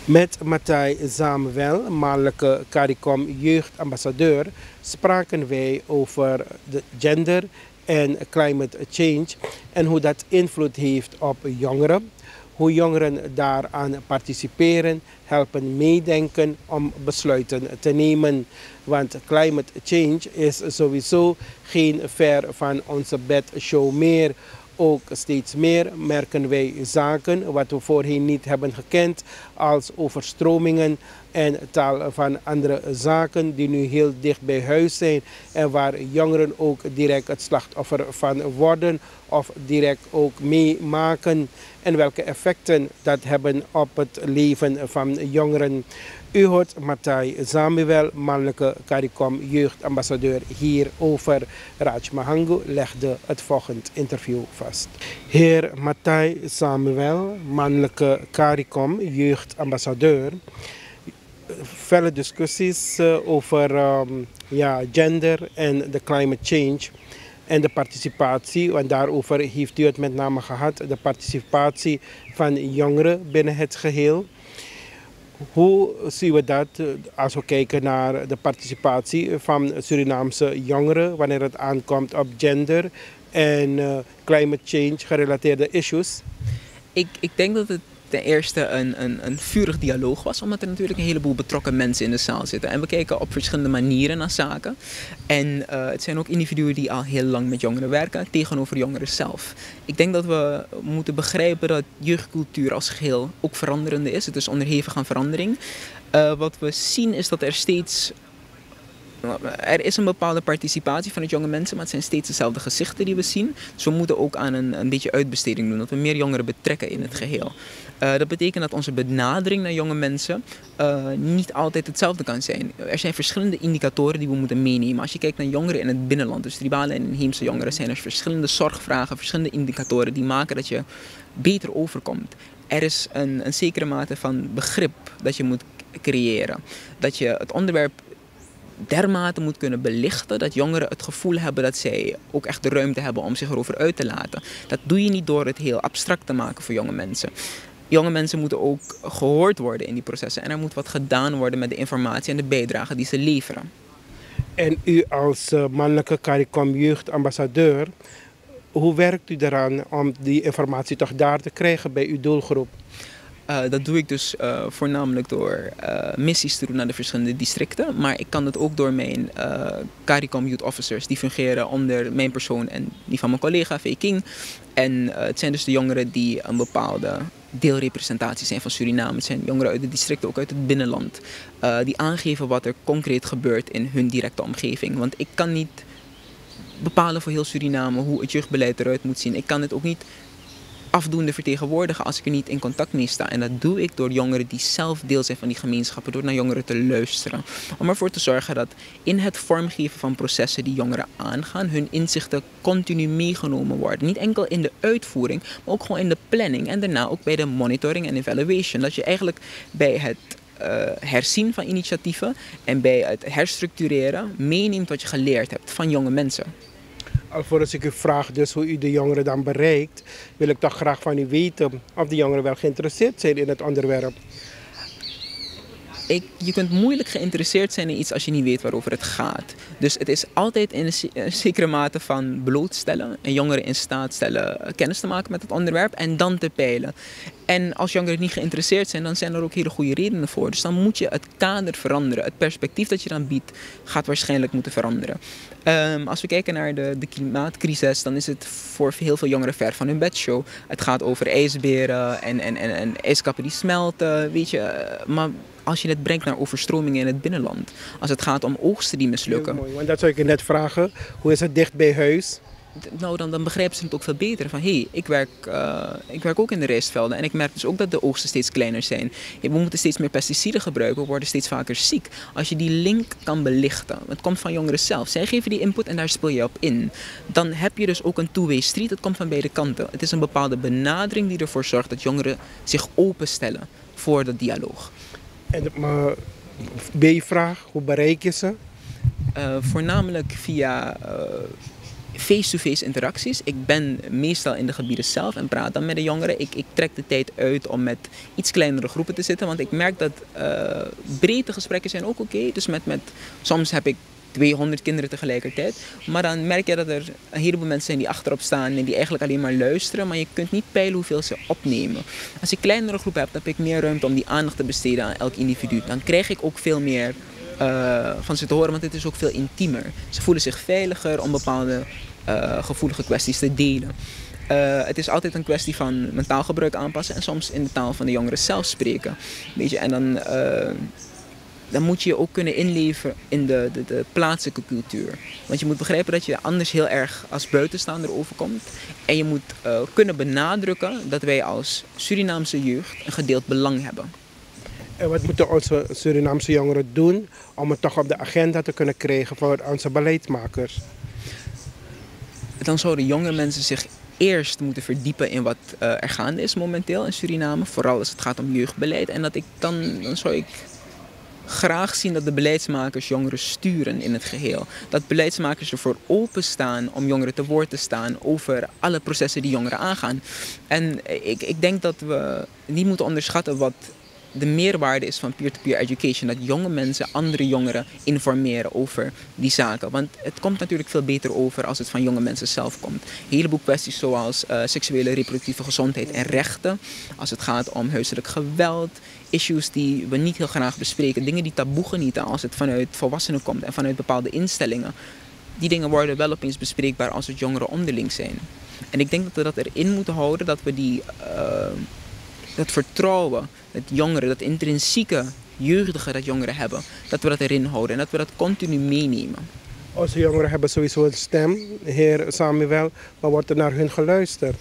Met Matthij Samuel, mannelijke CARICOM jeugdambassadeur, spraken wij over de gender en climate change en hoe dat invloed heeft op jongeren. Hoe jongeren daaraan participeren, helpen meedenken om besluiten te nemen. Want climate change is sowieso geen ver van onze bedshow meer. Ook steeds meer merken wij zaken wat we voorheen niet hebben gekend, als overstromingen en tal van andere zaken die nu heel dicht bij huis zijn en waar jongeren ook direct het slachtoffer van worden of direct ook meemaken en welke effecten dat hebben op het leven van jongeren. U hoort Matthij Samuel, mannelijke CARICOM jeugdambassadeur, hierover. Raj Mahangu legde het volgende interview vast. Heer Matthij Samuel, mannelijke CARICOM jeugdambassadeur. Felle discussies over gender en de climate change en de participatie, want daarover heeft u het met name gehad, de participatie van jongeren binnen het geheel. Hoe zien we dat als we kijken naar de participatie van Surinaamse jongeren wanneer het aankomt op gender en climate change gerelateerde issues? Ik denk dat het ten eerste een vurig dialoog was, omdat er natuurlijk een heleboel betrokken mensen in de zaal zitten. En we kijken op verschillende manieren naar zaken. En het zijn ook individuen die al heel lang met jongeren werken, tegenover jongeren zelf. Ik denk dat we moeten begrijpen dat jeugdcultuur als geheel ook veranderende is. Het is onderhevig aan verandering. Wat we zien is dat er is een bepaalde participatie van het jonge mensen, maar het zijn steeds dezelfde gezichten die we zien. Dus we moeten ook aan een beetje uitbesteding doen, dat we meer jongeren betrekken in het geheel. Dat betekent dat onze benadering naar jonge mensen niet altijd hetzelfde kan zijn. Er zijn verschillende indicatoren die we moeten meenemen. Als je kijkt naar jongeren in het binnenland, dus tribale en inheemse jongeren, zijn er verschillende zorgvragen, verschillende indicatoren die maken dat je beter overkomt. Er is een zekere mate van begrip dat je moet creëren. Dat je het onderwerp dermate moet kunnen belichten dat jongeren het gevoel hebben dat zij ook echt de ruimte hebben om zich erover uit te laten. Dat doe je niet door het heel abstract te maken voor jonge mensen. Jonge mensen moeten ook gehoord worden in die processen en er moet wat gedaan worden met de informatie en de bijdrage die ze leveren. En u als mannelijke CARICOM jeugdambassadeur, hoe werkt u eraan om die informatie toch daar te krijgen bij uw doelgroep? Dat doe ik dus voornamelijk door missies te doen naar de verschillende districten. Maar ik kan dat ook door mijn CARICOM Youth Officers. Die fungeren onder mijn persoon en die van mijn collega V. King. En het zijn dus de jongeren die een bepaalde deelrepresentatie zijn van Suriname. Het zijn jongeren uit de districten, ook uit het binnenland. Die aangeven wat er concreet gebeurt in hun directe omgeving. Want ik kan niet bepalen voor heel Suriname hoe het jeugdbeleid eruit moet zien. Ik kan het ook niet afdoende vertegenwoordigen als ik er niet in contact mee sta. En dat doe ik door jongeren die zelf deel zijn van die gemeenschappen, door naar jongeren te luisteren. Om ervoor te zorgen dat in het vormgeven van processen die jongeren aangaan, hun inzichten continu meegenomen worden. Niet enkel in de uitvoering, maar ook gewoon in de planning en daarna ook bij de monitoring en evaluation. Dat je eigenlijk bij het herzien van initiatieven en bij het herstructureren meeneemt wat je geleerd hebt van jonge mensen. Alvorens ik u vraag dus hoe u de jongeren dan bereikt, wil ik toch graag van u weten of de jongeren wel geïnteresseerd zijn in het onderwerp. Je kunt moeilijk geïnteresseerd zijn in iets als je niet weet waarover het gaat. Dus het is altijd in een zekere mate van blootstellen en jongeren in staat stellen kennis te maken met het onderwerp en dan te peilen. En als jongeren niet geïnteresseerd zijn, dan zijn er ook hele goede redenen voor. Dus dan moet je het kader veranderen. Het perspectief dat je dan biedt, gaat waarschijnlijk moeten veranderen. Als we kijken naar de klimaatcrisis, dan is het voor heel veel jongeren ver van hun bedshow. Het gaat over ijsberen en ijskappen die smelten, weet je. Maar als je het brengt naar overstromingen in het binnenland, als het gaat om oogsten die mislukken. Heel mooi, want dat zou ik je net vragen. Hoe is het dicht bij huis? Nou, dan begrijpen ze het ook veel beter. Van hé, ik werk ook in de rijstvelden en ik merk dus ook dat de oogsten steeds kleiner zijn. We moeten steeds meer pesticiden gebruiken, we worden steeds vaker ziek. Als je die link kan belichten, het komt van jongeren zelf. Zij geven die input en daar speel je op in. Dan heb je dus ook een two-way street, het komt van beide kanten. Het is een bepaalde benadering die ervoor zorgt dat jongeren zich openstellen voor de dialoog. En B-vraag, hoe bereik je ze? Voornamelijk via face-to-face interacties. Ik ben meestal in de gebieden zelf en praat dan met de jongeren. Ik trek de tijd uit om met iets kleinere groepen te zitten. Want ik merk dat brede gesprekken zijn ook oké. Dus soms heb ik 200 kinderen tegelijkertijd. Maar dan merk je dat er een heleboel mensen zijn die achterop staan en die eigenlijk alleen maar luisteren. Maar je kunt niet peilen hoeveel ze opnemen. Als ik kleinere groep heb, dan heb ik meer ruimte om die aandacht te besteden aan elk individu. Dan krijg ik ook veel meer van ze te horen, want het is ook veel intiemer. Ze voelen zich veiliger om bepaalde gevoelige kwesties te delen. Het is altijd een kwestie van mijn taalgebruik aanpassen en soms in de taal van de jongeren zelf spreken. Weet je? En dan moet je je ook kunnen inleven in de plaatselijke cultuur. Want je moet begrijpen dat je anders heel erg als buitenstaander overkomt. En je moet kunnen benadrukken dat wij als Surinaamse jeugd een gedeeld belang hebben. En wat moeten onze Surinaamse jongeren doen om het toch op de agenda te kunnen krijgen voor onze beleidsmakers? Dan zouden jonge mensen zich eerst moeten verdiepen in wat er gaande is momenteel in Suriname. Vooral als het gaat om jeugdbeleid. En dan zou ik graag zien dat de beleidsmakers jongeren sturen in het geheel. Dat beleidsmakers ervoor openstaan om jongeren te woord te staan over alle processen die jongeren aangaan. En ik denk dat we niet moeten onderschatten wat de meerwaarde is van peer-to-peer education. Dat jonge mensen andere jongeren informeren over die zaken. Want het komt natuurlijk veel beter over als het van jonge mensen zelf komt. Een heleboel kwesties zoals seksuele en reproductieve gezondheid en rechten. Als het gaat om huiselijk geweld. Issues die we niet heel graag bespreken. Dingen die taboe genieten als het vanuit volwassenen komt en vanuit bepaalde instellingen. Die dingen worden wel opeens bespreekbaar als het jongeren onderling zijn. En ik denk dat we dat erin moeten houden. Dat we dat vertrouwen, het jongeren, dat intrinsieke jeugdige dat jongeren hebben. Dat we dat erin houden en dat we dat continu meenemen. Onze jongeren hebben sowieso een stem, heer Samuel. Maar wordt er naar hun geluisterd?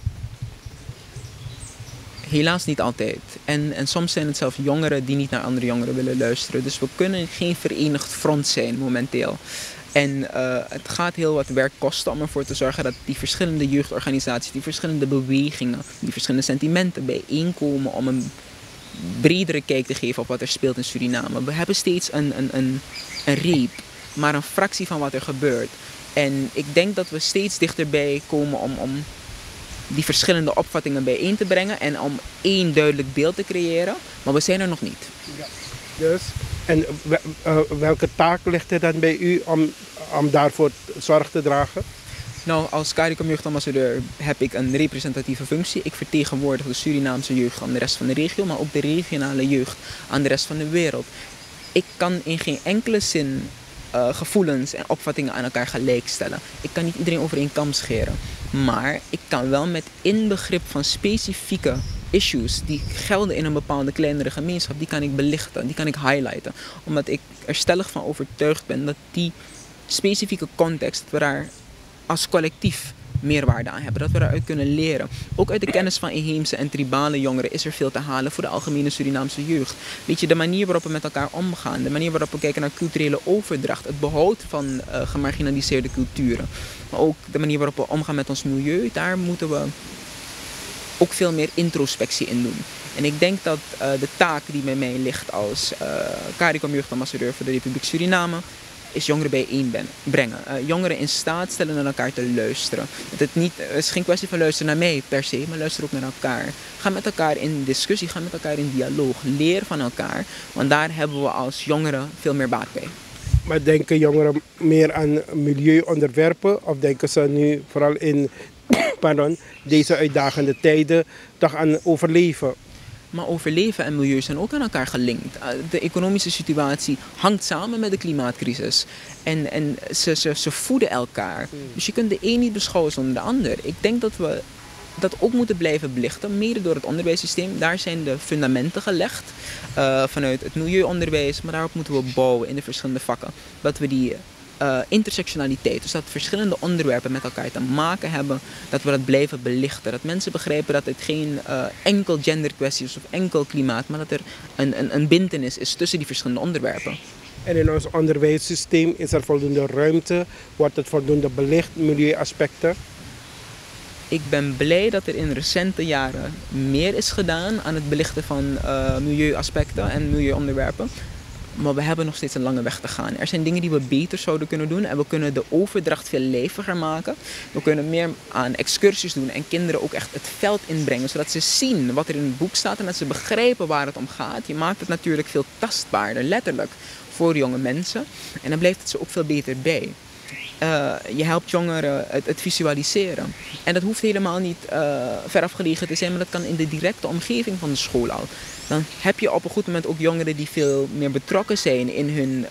Helaas niet altijd. En soms zijn het zelfs jongeren die niet naar andere jongeren willen luisteren. Dus we kunnen geen verenigd front zijn momenteel. En het gaat heel wat werk kosten om ervoor te zorgen dat die verschillende jeugdorganisaties, die verschillende bewegingen, die verschillende sentimenten bijeenkomen om een bredere kijk te geven op wat er speelt in Suriname. We hebben steeds een reep, maar een fractie van wat er gebeurt. En ik denk dat we steeds dichterbij komen om die verschillende opvattingen bijeen te brengen en om één duidelijk beeld te creëren. Maar we zijn er nog niet. Ja. Dus, en welke taak ligt er dan bij u om daarvoor zorg te dragen? Nou, als CARICOM jeugdambassadeur heb ik een representatieve functie. Ik vertegenwoordig de Surinaamse jeugd aan de rest van de regio, maar ook de regionale jeugd aan de rest van de wereld. Ik kan in geen enkele zin gevoelens en opvattingen aan elkaar gelijkstellen. Ik kan niet iedereen over één kam scheren. Maar ik kan wel met inbegrip van specifieke issues die gelden in een bepaalde kleinere gemeenschap, die kan ik belichten, die kan ik highlighten. Omdat ik er stellig van overtuigd ben dat die specifieke context, dat we daar als collectief meerwaarde aan hebben. Dat we daaruit kunnen leren. Ook uit de kennis van inheemse en tribale jongeren is er veel te halen voor de algemene Surinaamse jeugd. Weet je, de manier waarop we met elkaar omgaan, de manier waarop we kijken naar culturele overdracht, het behoud van gemarginaliseerde culturen, maar ook de manier waarop we omgaan met ons milieu, daar moeten we ook veel meer introspectie in doen. En ik denk dat de taak die bij mij ligt als CARICOM jeugdambassadeur voor de Republiek Suriname is jongeren bijeenbrengen. Jongeren in staat stellen naar elkaar te luisteren. Het is geen kwestie van luisteren naar mij per se, maar luister ook naar elkaar. Ga met elkaar in discussie, ga met elkaar in dialoog. Leer van elkaar, want daar hebben we als jongeren veel meer baat bij. Maar denken jongeren meer aan milieuonderwerpen of denken ze nu vooral in deze uitdagende tijden toch aan overleven? Maar overleven en milieu zijn ook aan elkaar gelinkt. De economische situatie hangt samen met de klimaatcrisis. En ze voeden elkaar. Dus je kunt de een niet beschouwen zonder de ander. Ik denk dat we dat ook moeten blijven belichten, mede door het onderwijssysteem. Daar zijn de fundamenten gelegd vanuit het milieuonderwijs, maar daarop moeten we bouwen in de verschillende vakken. Dat we die intersectionaliteit, dus dat verschillende onderwerpen met elkaar te maken hebben, dat we dat blijven belichten. Dat mensen begrijpen dat het geen enkel genderkwestie is of enkel klimaat, maar dat er een bintenis is tussen die verschillende onderwerpen. En in ons onderwijssysteem is er voldoende ruimte, wordt het voldoende belicht, milieuaspecten? Ik ben blij dat er in recente jaren meer is gedaan aan het belichten van milieuaspecten en milieuonderwerpen. Maar we hebben nog steeds een lange weg te gaan. Er zijn dingen die we beter zouden kunnen doen. En we kunnen de overdracht veel levendiger maken. We kunnen meer aan excursies doen. En kinderen ook echt het veld inbrengen. Zodat ze zien wat er in het boek staat. En dat ze begrijpen waar het om gaat. Je maakt het natuurlijk veel tastbaarder, letterlijk, voor jonge mensen. En dan blijft het ze ook veel beter bij. Je helpt jongeren het visualiseren. En dat hoeft helemaal niet veraf gelegen te zijn, maar dat kan in de directe omgeving van de school al. Dan heb je op een goed moment ook jongeren die veel meer betrokken zijn in hun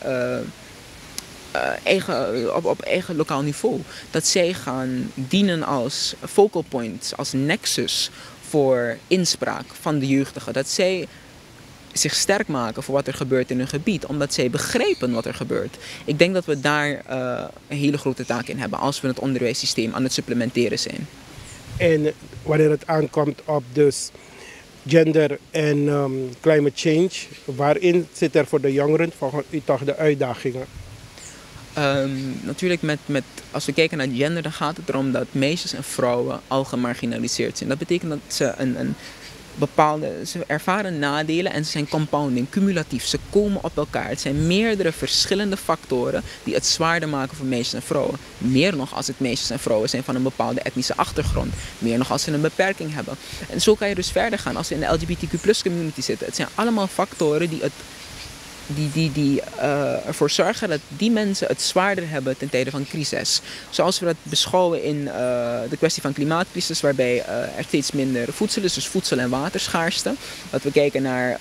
op eigen lokaal niveau. Dat zij gaan dienen als focal points, als nexus voor inspraak van de jeugdigen. Dat zij zich sterk maken voor wat er gebeurt in hun gebied, omdat zij begrijpen wat er gebeurt. Ik denk dat we daar een hele grote taak in hebben als we het onderwijssysteem aan het supplementeren zijn. En wanneer het aankomt op dus gender en climate change, waarin zit er voor de jongeren volgens u toch de uitdagingen? Natuurlijk als we kijken naar gender, dan gaat het erom dat meisjes en vrouwen al gemarginaliseerd zijn. Dat betekent dat ze ze ervaren nadelen en ze zijn compounding, cumulatief. Ze komen op elkaar. Het zijn meerdere verschillende factoren die het zwaarder maken voor meisjes en vrouwen. Meer nog als het meisjes en vrouwen zijn van een bepaalde etnische achtergrond. Meer nog als ze een beperking hebben. En zo kan je dus verder gaan als ze in de LGBTQ+ community zitten. Het zijn allemaal factoren die ervoor zorgen dat die mensen het zwaarder hebben ten tijde van crisis. Zoals we dat beschouwen in de kwestie van klimaatcrisis, waarbij er steeds minder voedsel is, dus voedsel- en waterschaarste. Dat we kijken naar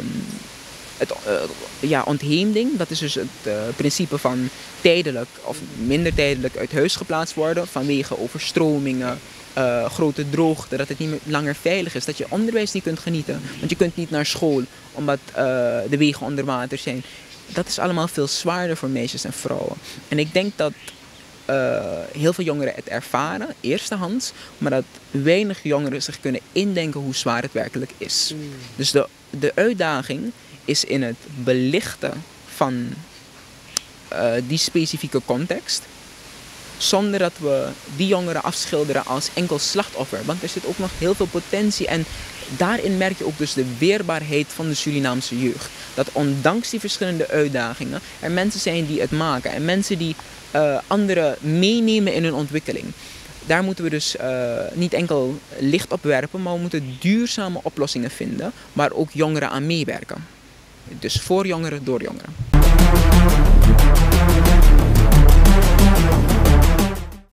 ontheemding, dat is dus het principe van tijdelijk of minder tijdelijk uit huis geplaatst worden vanwege overstromingen, grote droogte, dat het niet meer langer veilig is, dat je onderwijs niet kunt genieten, want je kunt niet naar school omdat de wegen onder water zijn. Dat is allemaal veel zwaarder voor meisjes en vrouwen. En ik denk dat heel veel jongeren het ervaren, eerstehands, maar dat weinig jongeren zich kunnen indenken hoe zwaar het werkelijk is. Dus de uitdaging is in het belichten van die specifieke context, zonder dat we die jongeren afschilderen als enkel slachtoffer. Want er zit ook nog heel veel potentie en daarin merk je ook dus de weerbaarheid van de Surinaamse jeugd. Dat ondanks die verschillende uitdagingen er mensen zijn die het maken en mensen die anderen meenemen in hun ontwikkeling. Daar moeten we dus niet enkel licht op werpen, maar we moeten duurzame oplossingen vinden waar ook jongeren aan meewerken. Dus voor jongeren, door jongeren.